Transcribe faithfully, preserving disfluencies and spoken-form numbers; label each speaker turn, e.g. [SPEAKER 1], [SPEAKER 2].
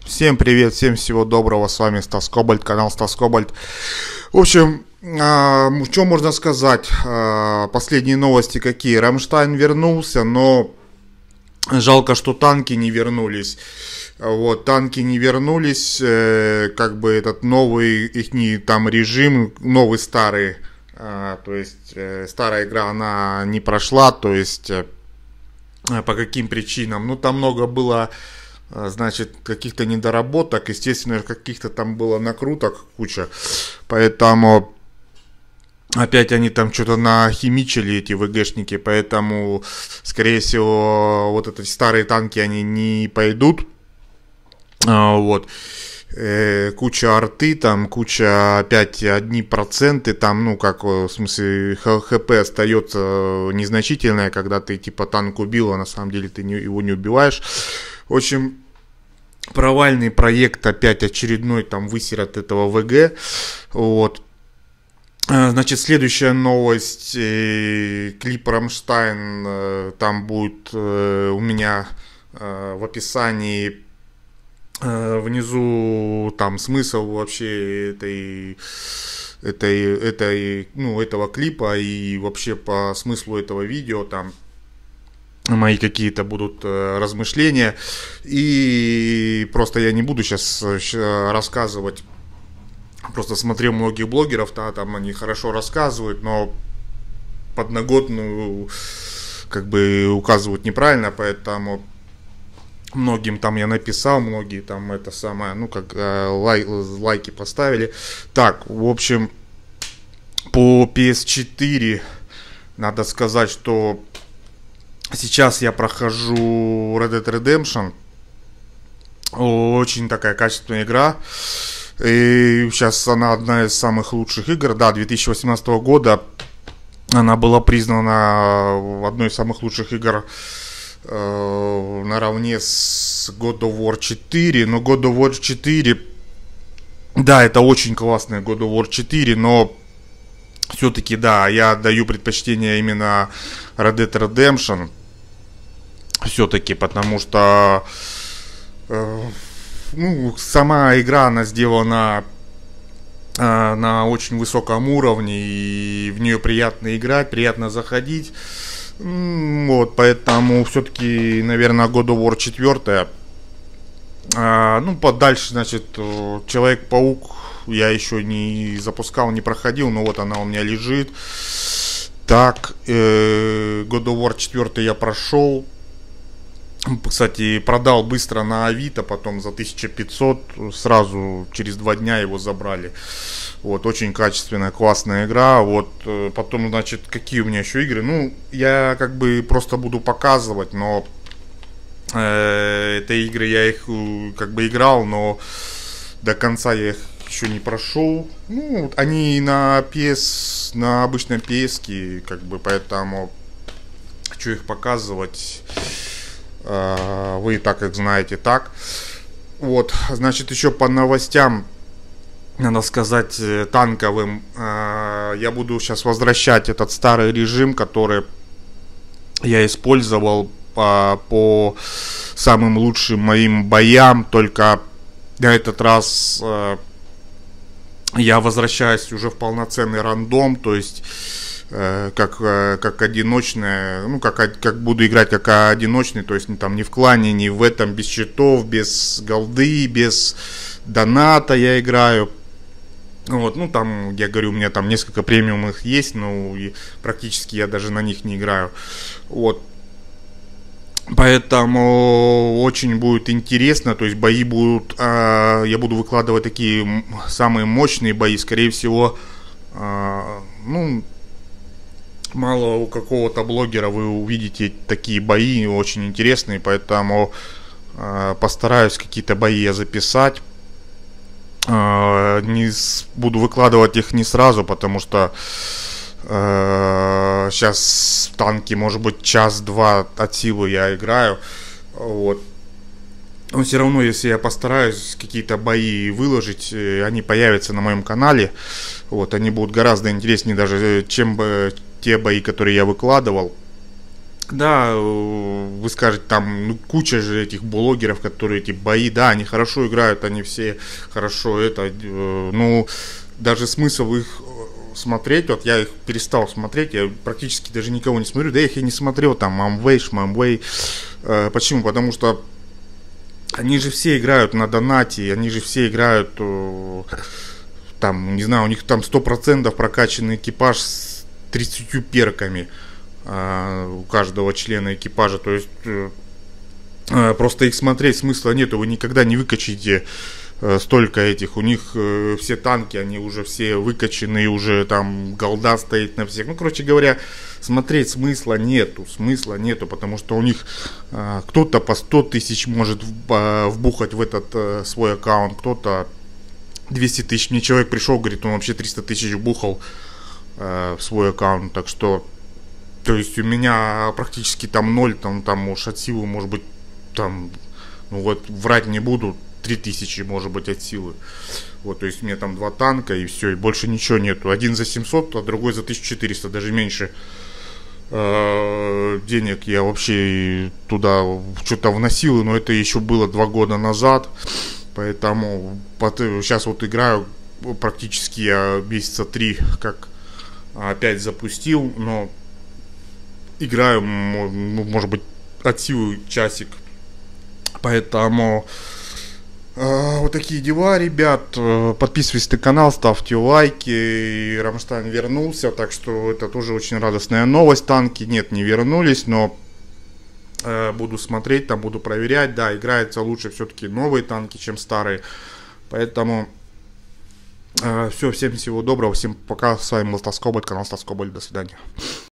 [SPEAKER 1] Всем привет, всем всего доброго, с вами Стас Кобальт, канал Стас Кобальт. В общем, а, что можно сказать, а, последние новости какие? Рамштайн вернулся, но жалко, что танки не вернулись. Вот, танки не вернулись, э, как бы этот новый их там режим, новый старый, э, то есть э, старая игра, она не прошла, то есть э, по каким причинам? Ну, там много было, значит, каких-то недоработок, естественно, каких-то там было накруток куча, поэтому опять они там что-то нахимичили, эти ВГшники, поэтому, скорее всего, вот эти старые танки, они не пойдут, а, вот, э, куча арты, там, куча опять одни проценты, там, ну, как, в смысле, ХП остается незначительное, когда ты, типа, танк убил, а на самом деле ты не, его не убиваешь. В общем, провальный проект, опять очередной, там, высер от этого ВГ. Вот. Значит, следующая новость. Клип Рамштайн. Там будет у меня в описании внизу там смысл вообще этой, этой, этой, ну, этого клипа и вообще по смыслу этого видео там. Мои какие-то будут э, размышления. И просто я не буду сейчас э, рассказывать. Просто смотрел многих блогеров, да, там они хорошо рассказывают, но подноготную как бы указывают неправильно, поэтому многим там я написал, многие там это самое, ну как э, лай, лайки поставили. Так, в общем, по пи эс четыре надо сказать, что сейчас я прохожу Red Dead Redemption. Очень такая качественная игра. И сейчас она одна из самых лучших игр. Да, две тысячи восемнадцатого года она была признана одной из самых лучших игр э, наравне с God of War четыре. Но God of War четыре, да, это очень классная God of War четыре, но все-таки, да, я даю предпочтение именно Red Dead Redemption. Все-таки, потому что э, ну, сама игра, она сделана э, на очень высоком уровне, и в нее приятно играть, приятно заходить. Вот, поэтому все-таки, наверное, God of War четыре. Э, ну, подальше, значит, Человек-паук я еще не запускал, не проходил, но вот она у меня лежит. Так, э, God of War четыре я прошел. Кстати, продал быстро на Авито, потом за тысячу пятьсот, сразу через два дня его забрали. Вот, очень качественная, классная игра. Вот, потом, значит, какие у меня еще игры? Ну, я как бы просто буду показывать, но э, эти игры я их как бы играл, но до конца я их еще не прошел. Ну, они на пи эс, на обычном пи эс, как бы, поэтому хочу их показывать. Вы и так их знаете, так. Вот, значит, еще по новостям, надо сказать, танковым, я буду сейчас возвращать этот старый режим, который я использовал по, по самым лучшим моим боям, только на этот раз я возвращаюсь уже в полноценный рандом, то есть как, как одиночная, ну, как, как буду играть как одиночный, то есть там ни в клане, ни в этом, без счетов, без голды, без доната я играю. Вот, ну, там, я говорю, у меня там несколько премиумных есть, но практически я даже на них не играю. Вот. Поэтому очень будет интересно, то есть бои будут, э, я буду выкладывать такие самые мощные бои, скорее всего, э, ну, мало у какого-то блогера вы увидите такие бои, очень интересные, поэтому э, постараюсь какие-то бои я записать. Э, не с, буду выкладывать их не сразу, потому что э, сейчас танки, может быть, час-два от силы я играю. Вот. Но все равно, если я постараюсь какие-то бои выложить, они появятся на моем канале. Вот, они будут гораздо интереснее даже, чем бы те бои, которые я выкладывал. Да, э, вы скажете, там ну, куча же этих блогеров, которые эти бои, да, они хорошо играют, они все хорошо это, э, ну, даже смысл их э, смотреть, вот я их перестал смотреть, я практически даже никого не смотрю, да я их и не смотрел, там, Амвей, Шмамвей, э, почему? Потому что они же все играют на донате, они же все играют, э, там, не знаю, у них там сто процентов прокачанный экипаж с тридцатью перками, у каждого члена экипажа, то есть э, просто их смотреть смысла нету, вы никогда не выкачаете э, столько этих, у них э, все танки, они уже все выкачаны, уже там голда стоит на всех, ну, короче говоря, смотреть смысла нету, смысла нету, потому что у них э, кто-то по сто тысяч может вбухать в этот э, свой аккаунт, кто-то двести тысяч, мне человек пришел, говорит, он вообще триста тысяч вбухал э, в свой аккаунт, так что то есть у меня практически там ноль, там, там уж от силы, может быть, там, ну вот, врать не буду, три тысячи, может быть, от силы. Вот, то есть у меня там два танка и все, и больше ничего нету. Один за семьсот, а другой за тысячу четыреста, даже меньше э, денег я вообще туда что-то вносил, но это еще было два года назад. Поэтому сейчас вот играю, практически я месяца три как опять запустил, но играю, может быть, от силы часик. Поэтому э, вот такие дела, ребят. Подписывайтесь на канал, ставьте лайки. Рамштайн вернулся, так что это тоже очень радостная новость. Танки нет, не вернулись, но э, буду смотреть, там буду проверять. Да, играется лучше все-таки новые танки, чем старые. Поэтому э, все, всем всего доброго, всем пока. С вами был Стас Кобальт, канал Стас Кобальт. До свидания.